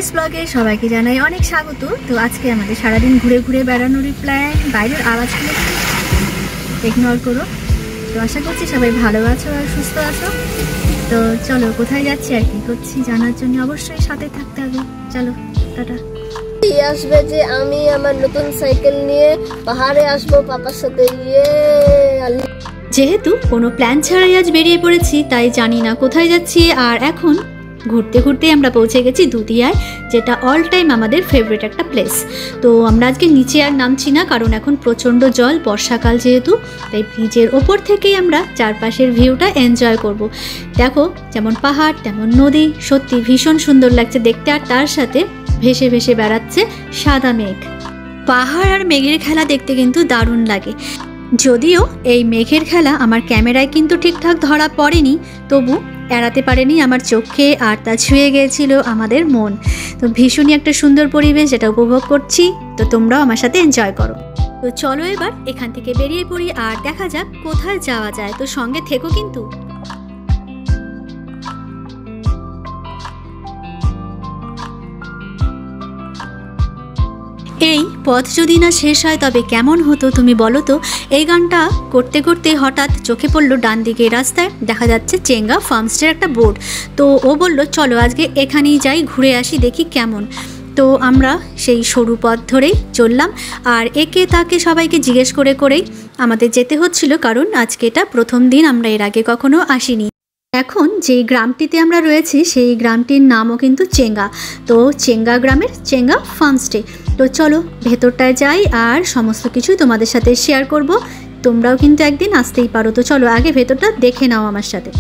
মিরিস ব্লগে সবাইকে জানাই অনেক স্বাগত। তো আজকে আমাদের সারাদিন ঘুরে ঘুরে বেড়ানোর প্ল্যান। বাইরের আওয়াজগুলো ইগনোর করো। তো আশা করছি সবাই ভালো আছো আর সুস্থ আছো। তো চলো কোথায় যাচ্ছি আর কি করছি জানার জন্য অবশ্যই সাথে থাকতে হবে। চলো টাটা। আসবে যে আমি আমার নতুন সাইকেল নিয়ে পাহাড়ে আসবো পাপার সাথে। যেহেতু কোনো প্ল্যান ছাড়াই আজ বেরিয়ে পড়েছি তাই জানি না কোথায় যাচ্ছি। আর এখন ঘুরতে ঘুরতে আমরা পৌঁছে গেছি দুদিয়ায়, যেটা অল টাইম আমাদের ফেভারিট একটা প্লেস। তো আমরা আজকে নিচে আর নামছি না, কারণ এখন প্রচণ্ড জল, বর্ষাকাল যেহেতু, তাই ব্রিজের ওপর থেকেই আমরা চারপাশের ভিউটা এনজয় করব। দেখো যেমন পাহাড় তেমন নদী, সত্যি ভীষণ সুন্দর লাগছে দেখতে। আর তার সাথে ভেসে ভেসে বেড়াচ্ছে সাদা মেঘ। পাহাড় আর মেঘের খেলা দেখতে কিন্তু দারুণ লাগে। যদিও এই মেঘের খেলা আমার ক্যামেরায় কিন্তু ঠিকঠাক ধরা পড়েনি, তবু এড়াতে পারেনি আমার চোখে, আর তা ছুঁয়ে গিয়েছিল আমাদের মন। তো ভীষণই একটা সুন্দর পরিবেশ যেটা উপভোগ করছি। তো তোমরাও আমার সাথে এনজয় করো। তো চলো এবার এখান থেকে বেরিয়ে পড়ি আর দেখা যাক কোথায় যাওয়া যায়। তো সঙ্গে থেকো কিন্তু। এই পথ যদি না শেষ হয় তবে কেমন হতো তুমি বলো তো। এই গানটা করতে করতে হঠাৎ চোখে পড়লো ডান দিকে রাস্তায় দেখা যাচ্ছে চেঙ্গা ফার্মস্টের একটা বোর্ড। তো ও বলল চলো আজকে এখানেই যাই, ঘুরে আসি দেখি কেমন। তো আমরা সেই সরু পথ ধরেই চললাম, আর একে তাকে সবাইকে জিজ্ঞেস করে করেই আমাদের যেতে হচ্ছিল, কারণ আজকে এটা প্রথম দিন, আমরা এর আগে কখনো আসিনি। এখন যেই গ্রামটিতে আমরা রয়েছি সেই গ্রামটির নামও কিন্তু চেঙ্গা। তো চেঙ্গা গ্রামের চেঙ্গা ফার্মস্টে। তো চলো ভেতরটায় যাই আর সমস্ত কিছু তোমাদের সাথে শেয়ার করব। তোমরাও কিন্তু একদিন আসতেই পারো। তো চলো আগে ভেতরটা দেখে নাও আমার সাথে।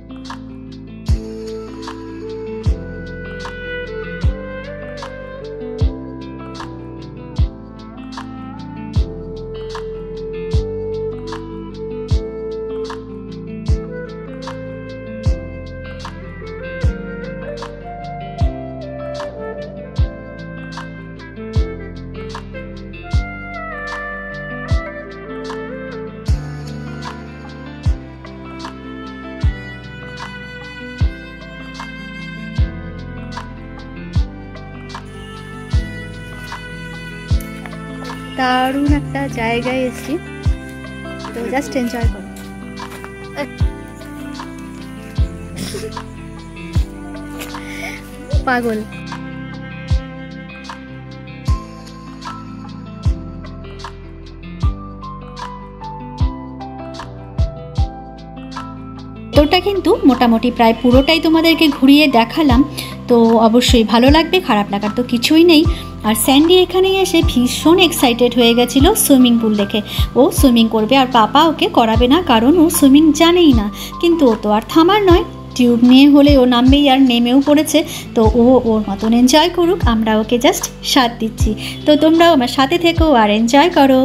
দারুণ একটা জায়গায় এসেছি, তো জাস্ট এনজয় করো। পাগল। তোরটা কিন্তু মোটামুটি প্রায় পুরোটাই তোমাদেরকে ঘুরিয়ে দেখালাম। তো অবশ্যই ভালো লাগবে, খারাপ লাগার তো কিছুই নেই। আর স্যান্ডি এখানে এসে ভীষণ এক্সাইটেড হয়ে গেছিল সুইমিং পুল দেখে। ও সুইমিং করবে আর পাপা ওকে করাবে না, কারণ ও সুইমিং জানেই না। কিন্তু ও তো আর থামার নয়, টিউব নিয়ে হলে ও নামবেই, আর নেমেও পড়েছে। তো ও ওর মতন এনজয় করুক, আমরা ওকে জাস্ট সাথ দিচ্ছি। তো তোমরাও আমার সাথে থেকো আর এনজয় করো।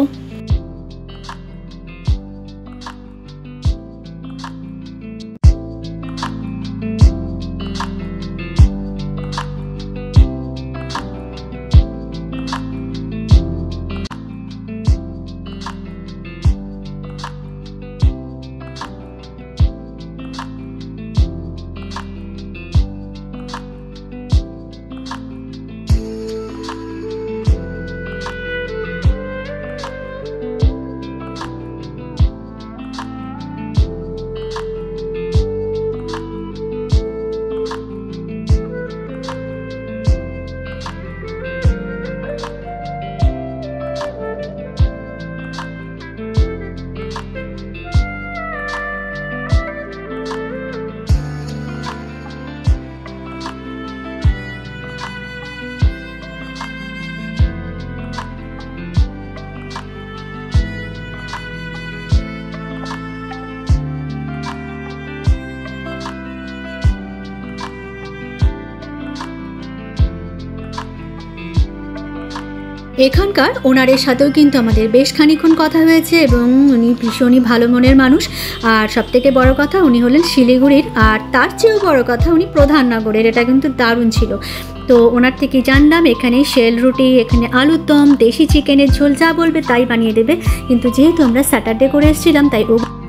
এখানকার ওনারের সাথেও কিন্তু আমাদের বেশ খানিক্ষণ কথা হয়েছে, এবং উনি ভীষণই ভালো মনের মানুষ। আর সবথেকে বড় কথা উনি হলেন শিলিগুড়ির, আর তার চেয়েও বড় কথা উনি প্রধাননগরের। এটা কিন্তু দারুণ ছিল। তো ওনার থেকে জানলাম এখানে শেল রুটি, এখানে আলুর দম, দেশি চিকেনের ঝোল, যা বলবে তাই বানিয়ে দেবে। কিন্তু যেহেতু আমরা স্যাটারডে করে এসেছিলাম তাই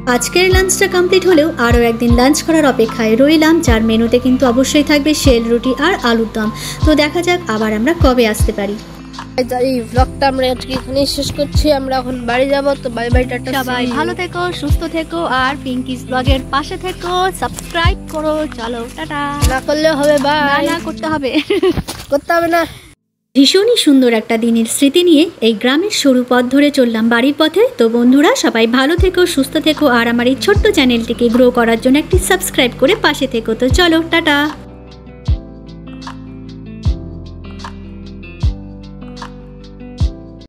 আজকের লাঞ্চটা কমপ্লিট হলেও আরও একদিন লাঞ্চ করার অপেক্ষায় রইলাম, যার মেনুতে কিন্তু অবশ্যই থাকবে শেল রুটি আর আলুর দম। তো দেখা যাক আবার আমরা কবে আসতে পারি। এই ব্লগটা আমরা আজকে এখানেই শেষ করছি। আমরা এখন বাড়ি যাব। তো বাই বাই, টাটা। সবাই ভালো থেকো, সুস্থ থেকো, আর পিঙ্কিস ব্লগের পাশে থেকো, সাবস্ক্রাইব করো। চলো টাটা। না করলে হবে, বাই। না করতে হবে, করতে হবে না। ভীষণই সুন্দর একটা দিনের স্মৃতি নিয়ে এই গ্রামের সরু পথ ধরে চললাম বাড়ির পথে। তো বন্ধুরা সবাই ভালো থেকো, সুস্থ থেকো, আর আমার এই ছোট্ট চ্যানেলটিকে গ্রো করার জন্য একটি সাবস্ক্রাইব করে পাশে থেকো। তো চলো টাটা।